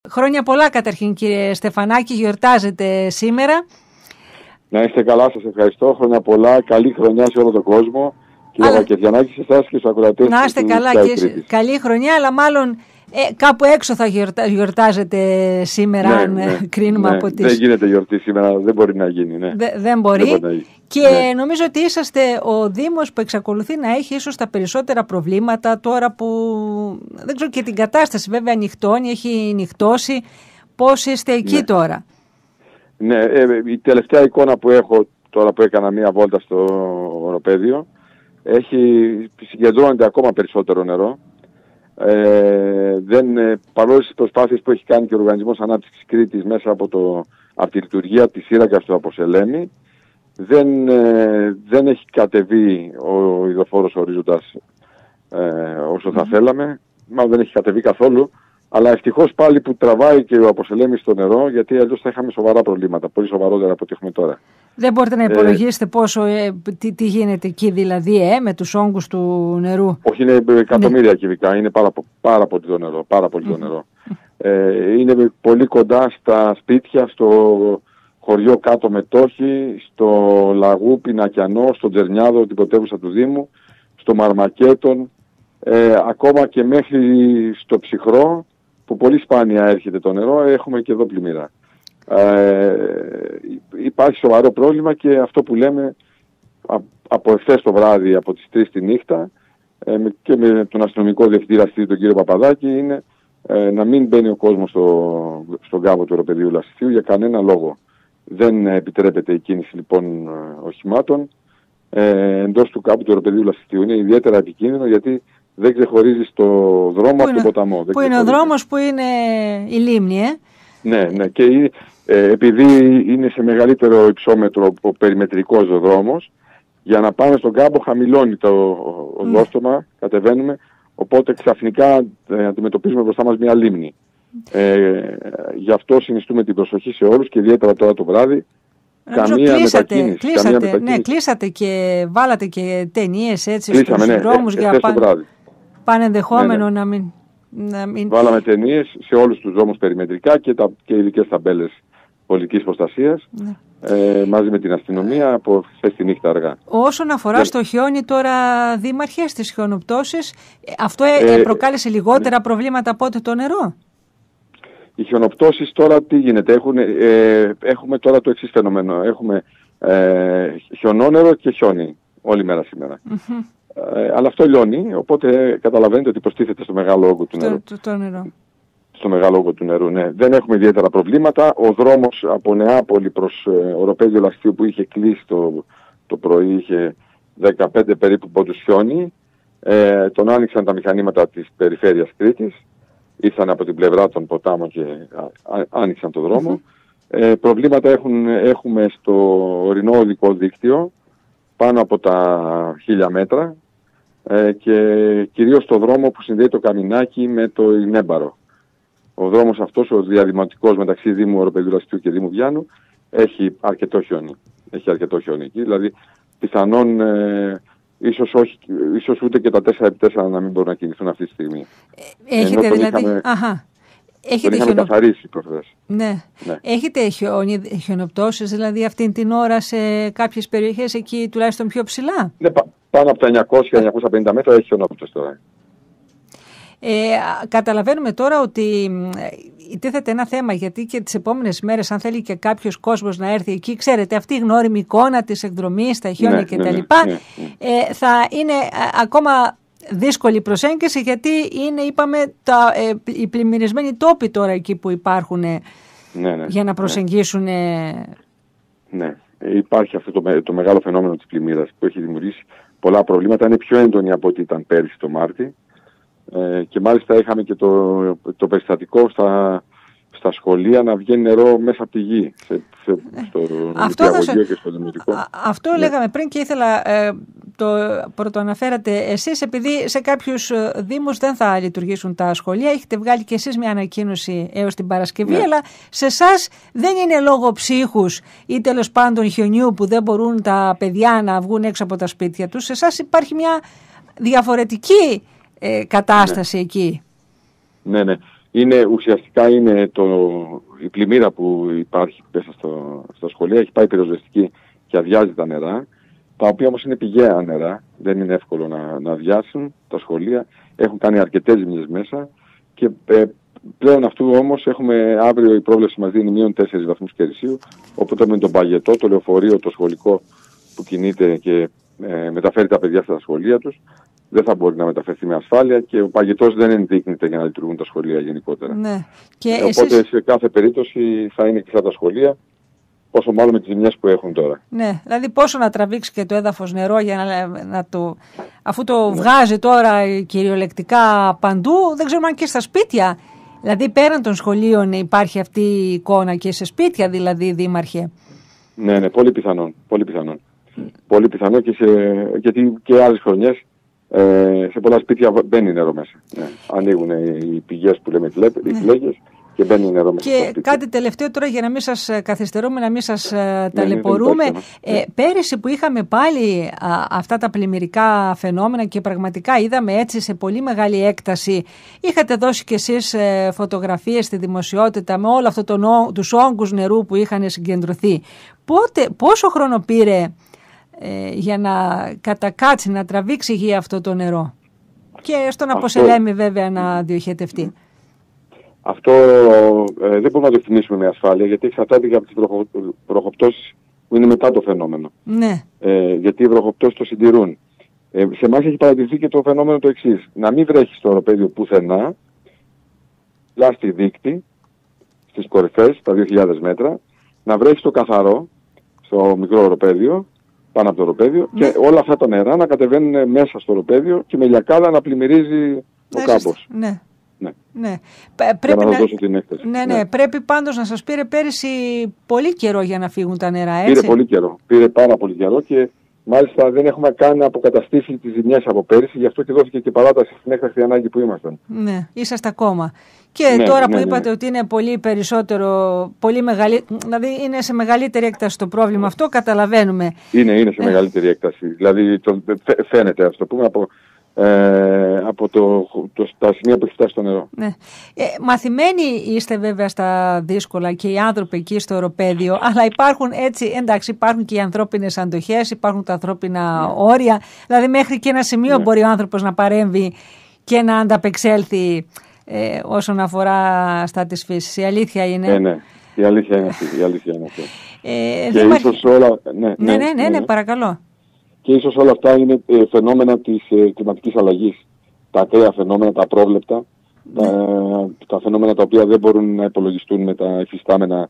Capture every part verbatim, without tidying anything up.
Χρόνια πολλά καταρχήν, κύριε Στεφανάκη, γιορτάζετε σήμερα. Να είστε καλά, σας ευχαριστώ. Χρόνια πολλά, καλή χρονιά σε όλο τον κόσμο. Κύριε Αλλά... Βακεδιανάκη, σε εσάς και στους ακροατές. Να είστε καλά και καλή χρονιά, αλλά μάλλον ε, κάπου έξω θα γιορτά, γιορτάζετε σήμερα, ναι, αν ναι, κρίνουμε ναι, από τις... Δεν γίνεται γιορτή σήμερα, δεν μπορεί να γίνει. Ναι. Δε, δεν μπορεί. Δεν μπορεί να γίνει. Και ναι. νομίζω ότι είσαστε ο Δήμος που εξακολουθεί να έχει ίσως τα περισσότερα προβλήματα τώρα που, δεν ξέρω, και την κατάσταση βέβαια νυχτώνει, έχει νυχτώσει. Πώς είστε εκεί ναι. τώρα? Ναι, ε, η τελευταία εικόνα που έχω τώρα που έκανα μία βόλτα στο οροπέδιο, έχει, συγκεντρώνεται ακόμα περισσότερο νερό. Ε, δεν, παρόλες τις προσπάθειες που έχει κάνει και ο Οργανισμός Ανάπτυξης Κρήτης μέσα από, το, από τη λειτουργία της σύραγγας του Αποσελέμη, δεν, ε, δεν έχει κατεβεί ο υδροφόρος ορίζοντας ε, όσο θα mm. θέλαμε, μάλλον δεν έχει κατεβεί καθόλου, αλλά ευτυχώς πάλι που τραβάει και ο Αποσελέμης στο νερό, γιατί αλλιώς θα είχαμε σοβαρά προβλήματα, πολύ σοβαρότερα από ό,τι έχουμε τώρα. Δεν μπορείτε να υπολογίσετε ε, πόσο, ε, τι, τι γίνεται εκεί δηλαδή ε, με τους όγκους του νερού? Όχι, είναι εκατομμύρια ναι. κυβικά, είναι πάρα, πάρα πολύ το νερό, πάρα πολύ το νερό. Ε, είναι πολύ κοντά στα σπίτια, στο χωριό κάτω Μετόχη, στο Λαγού Πινακιανό, στο Τζερνιάδο, την πρωτεύουσα του Δήμου, στο Μαρμακέτον, ε, ακόμα και μέχρι στο Ψυχρό, που πολύ σπάνια έρχεται το νερό, έχουμε και εδώ πλημμύρα. Ε, υπάρχει σοβαρό πρόβλημα και αυτό που λέμε από εχθές το βράδυ, από τις τρεις τη νύχτα, ε, και με τον αστυνομικό διευθυντή Λαστιού, τον κύριο Παπαδάκη, είναι ε, να μην μπαίνει ο κόσμος στο, στον κάμπο του οροπεδίου Λαστιού για κανένα λόγο. Δεν επιτρέπεται η κίνηση λοιπόν οχημάτων ε, εντός του κάμπου του οροπεδίου Λαστιού. Είναι ιδιαίτερα επικίνδυνο γιατί δεν ξεχωρίζει το δρόμο από τον ποταμό. Που είναι ο δρόμος που είναι η λίμνη, ε? Ναι, ναι. Και ε, επειδή είναι σε μεγαλύτερο υψόμετρο ο περιμετρικός δρόμος, για να πάμε στον κάμπο χαμηλώνει το οδόστρωμα, mm. κατεβαίνουμε, οπότε ξαφνικά ε, αντιμετωπίζουμε μπροστά μας μια λίμνη. Ε, γι' αυτό συνιστούμε την προσοχή σε όλους και ιδιαίτερα τώρα το βράδυ. Καμία κλείσατε, μετακίνηση, κλείσατε, καμία μετακίνηση. Ναι, κλείσατε και βάλατε και ταινίες έτσι Κλείσαμε, στους ναι, δρόμους ε, για πάνε, πάνε ενδεχόμενο ναι, ναι. να μην... Να μην... Βάλαμε ταινίες σε όλους τους δρόμους περιμετρικά και, τα, και ειδικές ταμπέλες πολιτικής προστασίας ναι. ε, μαζί με την αστυνομία από χθες τη νύχτα αργά. Όσον αφορά ναι. στο χιόνι τώρα, δήμαρχε, στις χιονοπτώσεις, αυτό ε, προκάλεσε λιγότερα ναι. προβλήματα από ό,τι το νερό? Οι χιονοπτώσεις τώρα τι γίνεται? Έχουν, ε, έχουμε τώρα το εξής φαινόμενο. Έχουμε ε, χιονόνερο και χιόνι όλη μέρα σήμερα. Mm-hmm. Ε, αλλά αυτό λιώνει, οπότε καταλαβαίνετε ότι προστίθεται στο μεγάλο όγκο του νερού. Το, το, το νερό. Στο μεγάλο όγκο του νερού, ναι. Δεν έχουμε ιδιαίτερα προβλήματα. Ο δρόμος από Νεάπολη προς ε, οροπέδιο Λαστιού που είχε κλείσει το, το πρωί, είχε δεκαπέντε περίπου πόντους χιόνι. Ε, τον άνοιξαν τα μηχανήματα της περιφέρειας Κρήτης. Ήρθαν από την πλευρά των ποτάμων και α, α, άνοιξαν το δρόμο. Mm-hmm. Ε, προβλήματα έχουν, έχουμε στο ορεινό οδικό δίκτυο, πάνω από τα χίλια μέτρα, ε, και κυρίως στο δρόμο που συνδέει το Καμινάκι με το Ινέμπαρο. Ο δρόμος αυτός, ο διαδηματικός μεταξύ Δήμου Οροπεδίου Λαστιού και Δήμου Βιάννου, έχει αρκετό χιόνι. Έχει αρκετό χιόνι εκεί, δηλαδή πιθανόν ε, ίσως, όχι, ίσως ούτε και τα τέσσερα επί τέσσερα να μην μπορούν να κινηθούν αυτή τη στιγμή. Ε, έχετε δηλαδή... Είχαμε... Αχα. Έχετε τον είχαμε χιονο... καθαρίσει προχθές. Ναι. ναι. Έχετε χιονι... χιονοπτώσεις δηλαδή αυτήν την ώρα σε κάποιες περιοχές εκεί τουλάχιστον πιο ψηλά? Ναι, πα... πάνω από τα εννιακόσια με εννιακόσια πενήντα μέτρα έχει χιονόπτωση τώρα. Ε, καταλαβαίνουμε τώρα ότι τίθεται ένα θέμα, γιατί και τις επόμενες μέρες αν θέλει και κάποιος κόσμος να έρθει εκεί, ξέρετε αυτή η γνώριμη εικόνα της εκδρομής, τα χιόνια ναι, κτλ. Ναι, ναι, ναι, ναι. ε, θα είναι ακόμα δύσκολη προσέγγιση, γιατί είναι, είπαμε, τα, ε, οι πλημμυρισμένοι τόποι τώρα εκεί που υπάρχουν ναι, ναι, για να προσεγγίσουν. Ναι, ναι. Υπάρχει αυτό το, το μεγάλο φαινόμενο της πλημμύρας που έχει δημιουργήσει πολλά προβλήματα. Είναι πιο έντονη από ό,τι ήταν πέρυσι το Μάρτι. Ε, και μάλιστα είχαμε και το, το περιστατικό στα, στα σχολεία να βγαίνει νερό μέσα από τη γη, σε, σε, στο νηπιαγωγείο και στο δημοτικό. Αυτό ναι. λέγαμε πριν και ήθελα, ε, το πρωτοαναφέρατε εσείς, επειδή σε κάποιους δήμους δεν θα λειτουργήσουν τα σχολεία, έχετε βγάλει και εσείς μια ανακοίνωση έως την Παρασκευή, ναι. αλλά σε εσάς δεν είναι λόγω ψύχους ή τέλος πάντων χιονιού που δεν μπορούν τα παιδιά να βγουν έξω από τα σπίτια τους, σε εσάς υπάρχει μια διαφορετική Ε, κατάσταση ναι. εκεί. Ναι, ναι. είναι, ουσιαστικά είναι το, η πλημμύρα που υπάρχει μέσα στο, στα σχολεία. Έχει πάει πυροσβεστική και αδειάζει τα νερά, τα οποία όμως είναι πηγαία νερά, δεν είναι εύκολο να, να αδειάσουν τα σχολεία. Έχουν κάνει αρκετές ζημιές μέσα και ε, πλέον αυτού όμως έχουμε αύριο η πρόβλεψη μας δίνει μείον τέσσερις βαθμούς Κελσίου, οπότε με τον παγετό, το λεωφορείο, το σχολικό που κινείται και ε, μεταφέρει τα παιδιά στα σχολεία τους, δεν θα μπορεί να μεταφερθεί με ασφάλεια και ο παγετός δεν ενδείκνυται για να λειτουργούν τα σχολεία γενικότερα. Ναι. Και ε, οπότε εσείς... σε κάθε περίπτωση θα είναι κλειστά τα σχολεία, όσο μάλλον με τις ζημιές που έχουν τώρα. Ναι, δηλαδή πόσο να τραβήξει και το έδαφος νερό για να, να το... αφού το ναι. βγάζει τώρα κυριολεκτικά παντού, δεν ξέρουμε αν και στα σπίτια. Δηλαδή πέραν των σχολείων υπάρχει αυτή η εικόνα και σε σπίτια δηλαδή, Δήμαρχε. Ναι, ναι, πολύ πιθανόν. Πολύ πιθανόν. Mm. Πολύ πιθανόν και σε, γιατί και άλλες χρονιές ε, σε πολλά σπίτια μπαίνει νερό μέσα. Ναι. Ανοίγουν οι πηγές που λέμε ναι. οι φλέγες και μπαίνει νερό μέσα. Και κάτι τελευταίο τώρα για να μην σας καθυστερούμε, να μην σας uh, ταλαιπωρούμε. Ναι, ναι, ε, πέρυσι που είχαμε πάλι α, αυτά τα πλημμυρικά φαινόμενα και πραγματικά είδαμε έτσι σε πολύ μεγάλη έκταση, είχατε δώσει κι εσείς ε, φωτογραφίες στη δημοσιότητα με όλο αυτό τον, τους όγκους νερού που είχαν συγκεντρωθεί. Πότε, πόσο χρόνο πήρε ε, για να κατακάτσει, να τραβήξει γη αυτό το νερό και στον Αποσελέμη βέβαια να διοχετευτεί? Αυτό ε, δεν μπορούμε να το εκτιμήσουμε με ασφάλεια, γιατί εξαρτάται και από τις βροχο, βροχοπτώσεις που είναι μετά το φαινόμενο. Ναι. Ε, γιατί οι βροχοπτώσεις το συντηρούν. Ε, σε εμάς έχει παρατηρηθεί και το φαινόμενο το εξής. Να μην βρέχει στο οροπέδιο πουθενά, λάστη δίκτυ, στις κορυφές, τα δύο χιλιάδες μέτρα, να βρέχει στο καθαρό, στο μικρό οροπέδιο, πάνω από το οροπέδιο, ναι. και όλα αυτά τα νερά να κατεβαίνουν μέσα στο οροπέδιο και με λιακάδα να πλημμυρίζει ο κάμπος. Ναι. Ναι. Ναι. Πρέπει, να να... δώσω την έκθεση. Ναι, ναι. Ναι. Πρέπει πάντως να σας πήρε πέρυσι πολύ καιρό για να φύγουν τα νερά, έτσι. Πήρε πολύ καιρό. Πήρε πάρα πολύ καιρό και μάλιστα δεν έχουμε καν αποκαταστήσει τις ζημιές από πέρυσι, γι' αυτό και δόθηκε και παράταση στην έκτακτη ανάγκη που ήμασταν. Ναι, είσαστε ακόμα. Και ναι, τώρα ναι, που είπατε ναι. ότι είναι πολύ περισσότερο, πολύ μεγαλύτερο, δηλαδή είναι σε μεγαλύτερη έκταση το πρόβλημα αυτό, καταλαβαίνουμε. Είναι, είναι σε ε. μεγαλύτερη έκταση. Δηλαδή το, φαίνεται, ας το πούμε, από... Ε, από το, το, τα σημεία που έχει φτάσει στο νερό. Ναι. Ε, μαθημένοι είστε βέβαια στα δύσκολα και οι άνθρωποι εκεί στο οροπέδιο, αλλά υπάρχουν έτσι, εντάξει, υπάρχουν και οι ανθρώπινες αντοχές, υπάρχουν τα ανθρώπινα ναι. όρια, δηλαδή μέχρι και ένα σημείο ναι. μπορεί ο άνθρωπος να παρέμβει και να ανταπεξέλθει ε, όσον αφορά στα της φύσης. Η αλήθεια είναι. Ναι, ναι. Η αλήθεια είναι αυτή. Η αλήθεια είναι αυτή. Ε, και υπάρχει... ίσως όλα... Ναι, ναι, ναι, ναι, ναι, ναι, παρακαλώ. Και ίσως όλα αυτά είναι ε, φαινόμενα της ε, κλιματικής αλλαγής. Τα ακραία φαινόμενα, τα απρόβλεπτα, ναι. τα, τα φαινόμενα τα οποία δεν μπορούν να υπολογιστούν με τα υφιστάμενα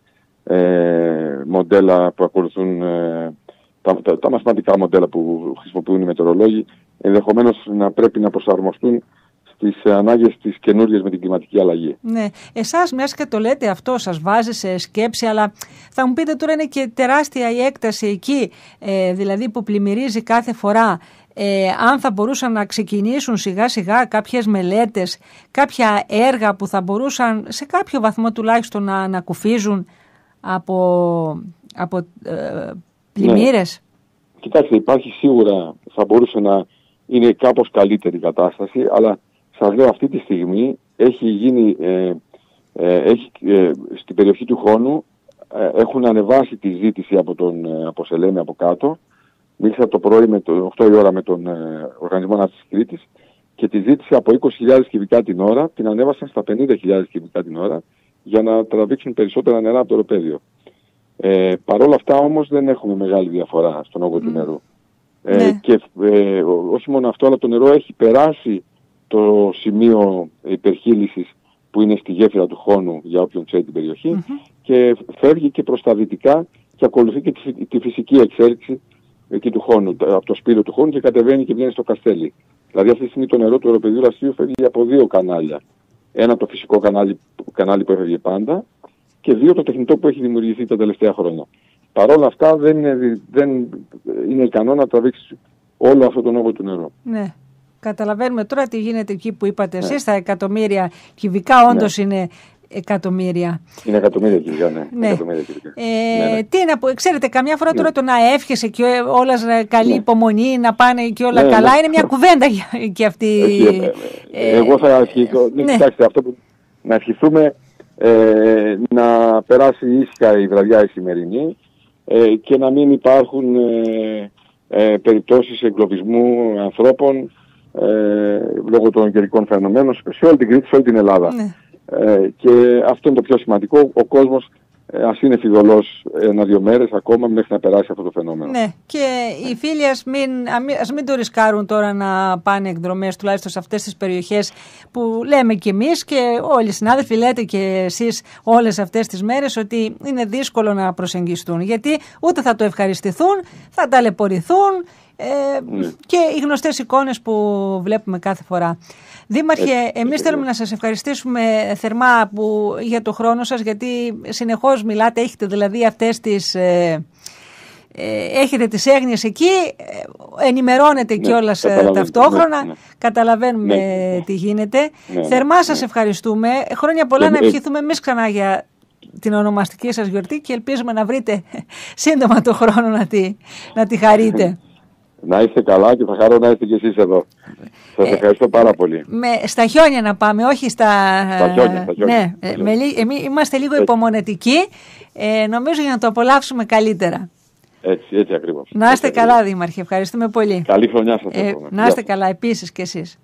ε, μοντέλα που ακολουθούν, ε, τα, τα, τα μαθηματικά μοντέλα που χρησιμοποιούν οι μετεωρολόγοι, ενδεχομένως να πρέπει να προσαρμοστούν στις ανάγκες της καινούργιας με την κλιματική αλλαγή. Ναι. Εσάς μιας και το λέτε αυτό σας βάζει σε σκέψη, αλλά θα μου πείτε τώρα είναι και τεράστια η έκταση εκεί, ε, δηλαδή που πλημμυρίζει κάθε φορά. Ε, αν θα μπορούσαν να ξεκινήσουν σιγά σιγά κάποιες μελέτες, κάποια έργα που θα μπορούσαν σε κάποιο βαθμό τουλάχιστον να ανακουφίζουν από, από ε, πλημμύρες. Ναι. Κοιτάξτε, υπάρχει σίγουρα, θα μπορούσε να είναι κάπως καλύτερη η κατάσταση, αλλά σας λέω αυτή τη στιγμή έχει γίνει, ε, ε, έχει, ε, στην περιοχή του Χόνου ε, έχουν ανεβάσει τη ζήτηση από τον ε, Αποσελέμη από κάτω. Μίλησα το πρωί με το οκτώ η ώρα με τον ε, Οργανισμό Ναύσης Κρήτης και τη ζήτηση από είκοσι χιλιάδες κυβικά την ώρα την ανέβασαν στα πενήντα χιλιάδες κυβικά την ώρα για να τραβήξουν περισσότερα νερά από το οροπέδιο. Ε, Παρ' όλα αυτά όμως δεν έχουμε μεγάλη διαφορά στον όγκο mm. του νερού. Ε, ναι. Και ε, όχι μόνο αυτό, αλλά το νερό έχει περάσει το σημείο υπερχείλησης που είναι στη γέφυρα του Χόνου για όποιον ξέρει την περιοχή mm-hmm. και φεύγει και προς τα δυτικά και ακολουθεί και τη, τη φυσική εξέλιξη εκεί του Χόνου, από το σπήλαιο του Χόνου και κατεβαίνει και βγαίνει στο Καστέλι. Δηλαδή αυτή τη στιγμή το νερό του οροπεδίου Λαστείου φεύγει από δύο κανάλια. Ένα το φυσικό κανάλι, κανάλι που έφευγε πάντα και δύο το τεχνητό που έχει δημιουργηθεί τα τελευταία χρόνια. Παρ' όλα αυτά δεν είναι, δεν είναι ικανό να τραβήξει όλο αυτό τον όγκο του νερού. Ναι. Καταλαβαίνουμε τώρα τι γίνεται εκεί που είπατε ναι. εσείς, τα εκατομμύρια κυβικά όντως ναι. είναι εκατομμύρια. Είναι εκατομμύρια κυβικά, ναι. ναι. Εκατομμύρια κυβικά. Ε, ναι, ναι. Τι να πω, ξέρετε, καμιά φορά ναι. τώρα το να εύχεσαι και όλας καλή ναι. υπομονή, να πάνε και όλα ναι, καλά, ναι. είναι μια κουβέντα και αυτή. Ε, ε, ε, εγώ θα αρχίσω. Ναι, κοιτάξτε, αυτό που, να ευχηθούμε ε, να περάσει ήσυχα η βραδιά η σημερινή ε, και να μην υπάρχουν ε, ε, περιπτώσεις εγκλωβισμού ανθρώπων ε, λόγω των καιρικών φαινομένων σε όλη την Κρήτη, σε όλη την Ελλάδα. Ναι. Ε, και αυτό είναι το πιο σημαντικό. Ο κόσμος ας είναι φιδωλός ένα-δύο μέρες ακόμα μέχρι να περάσει αυτό το φαινόμενο. Ναι, και οι φίλοι ας μην, ας μην το ρισκάρουν τώρα να πάνε εκδρομές, τουλάχιστον σε αυτές τις περιοχές που λέμε κι εμείς και όλοι οι συνάδελφοι, λέτε και εσείς όλες αυτές τις μέρες ότι είναι δύσκολο να προσεγγιστούν, γιατί ούτε θα το ευχαριστηθούν, θα ταλαιπωρηθούν ε, ναι. και οι γνωστές εικόνες που βλέπουμε κάθε φορά. Δήμαρχε, εμείς θέλουμε να σας ευχαριστήσουμε θερμά που, για το χρόνο σας, γιατί συνεχώς μιλάτε, έχετε δηλαδή αυτές τις, ε, ε, έχετε τις έγνοιες εκεί, ενημερώνετε ναι, κιόλας ταυτόχρονα, ναι, ναι. καταλαβαίνουμε ναι, τι γίνεται. Ναι, ναι, θερμά ναι. σας ευχαριστούμε, χρόνια πολλά ναι, να ευχηθούμε εμείς ξανά για την ονομαστική σας γιορτή και ελπίζουμε να βρείτε σύντομα το χρόνο να τη, να τη χαρείτε. Να είστε καλά και θα χαρώ να είστε κι εσείς εδώ. Σας ευχαριστώ πάρα πολύ. Με, στα χιόνια να πάμε, όχι στα... Στα χιόνια, στα χιόνια. Ναι, στα χιόνια. Με, εμείς είμαστε λίγο υπομονετικοί, ε, νομίζω για να το απολαύσουμε καλύτερα. Έτσι, έτσι ακριβώς. Να είστε έτσι καλά, ακριβώς. Δήμαρχε, ευχαριστούμε πολύ. Καλή χρονιά σας. Ε, να είστε καλά επίσης κι εσείς.